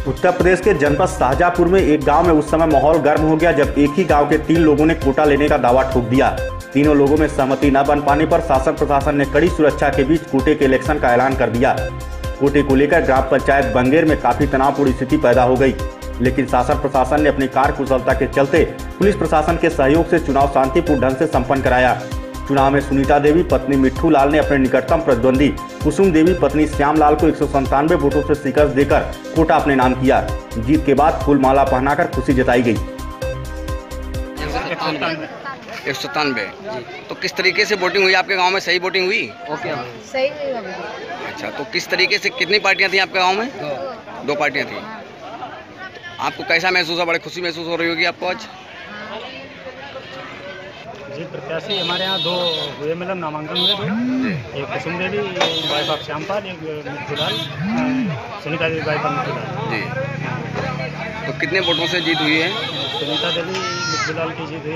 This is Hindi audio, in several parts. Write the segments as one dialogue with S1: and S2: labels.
S1: उत्तर प्रदेश के जनपद शाहजहांपुर में एक गांव में उस समय माहौल गर्म हो गया जब एक ही गांव के 3 लोगों ने कोटा लेने का दावा ठोक दिया। तीनों लोगों में सहमति न बन पाने पर शासन प्रशासन ने कड़ी सुरक्षा के बीच कोटे के इलेक्शन का ऐलान कर दिया। कोटे को लेकर ग्राम पंचायत बंगेर में काफी तनावपूर्ण स्थिति पैदा हो गई, लेकिन शासन प्रशासन ने अपनी कार्यकुशलता के चलते पुलिस प्रशासन के सहयोग से चुनाव शांतिपूर्ण ढंग से संपन्न कराया। चुनाव में सुनीता देवी पत्नी मिट्ठू लाल ने अपने निकटतम प्रतिद्वंदी कुसुम देवी पत्नी श्याम लाल को 197 वोटों से शिकस्त देकर कोटा अपने नाम किया। जीत के बाद फूल माला पहनाकर खुशी जताई गई।
S2: 197। तो किस तरीके से वोटिंग हुई आपके गांव में? सही वोटिंग हुई?
S3: ओके, सही।
S2: अच्छा, तो किस तरीके से कितनी पार्टियां थी आपके गांव में? 2 पार्टियां थी। आपको कैसा महसूस हुआ? बड़ी खुशी महसूस हो रही होगी आपको आज?
S4: जी, प्रत्याशी हमारे यहाँ 2 हुए, मतलब नामांकन हुए 2। एक कुसुम देवी वाइफ ऑफ श्यामपाल, एक मिट्ठू लाल सुनीता देवी वाइफ ऑफ मिट्ठू लाल।
S2: जी, तो कितने वोटों से जीत हुई है?
S4: सुनीता देवी मिट्ठू लाल की जीत हुई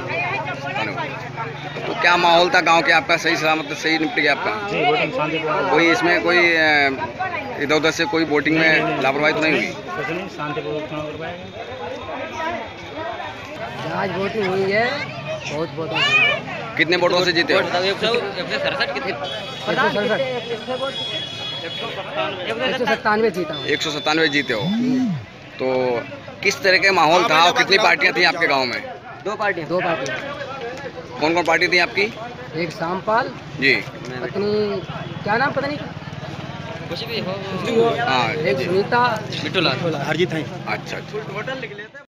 S4: 197।
S2: तो क्या माहौल था गांव के आपका? सही सलामत सही निपट गया आपका?
S4: जी, वोटिंग शांतिपूर्ण।
S2: कोई इसमें कोई इधर उधर से कोई वोटिंग में लापरवाही तो नहीं हुई?
S4: कुछ नहीं, शांतिपूर्वक चुनाव करवाया गया।
S3: आज वोटिंग हुई है, बहुत
S2: कितने वोटों से जीते हो?
S3: 197 जीता हूँ।
S2: 197 जीते हो। तो किस तरह के माहौल था और कितनी पार्टियां थी आपके गांव में?
S3: 2 पार्टियाँ।
S2: कौन कौन पार्टी थी आपकी?
S3: एक श्यामपाल
S2: जी,
S3: पत्नी, क्या नाम पता नहीं, कुछ भी हो,
S2: हाँ,
S3: एक सुनीता,
S2: मिट्ठू लाल।
S4: हरजीत है।
S2: अच्छा।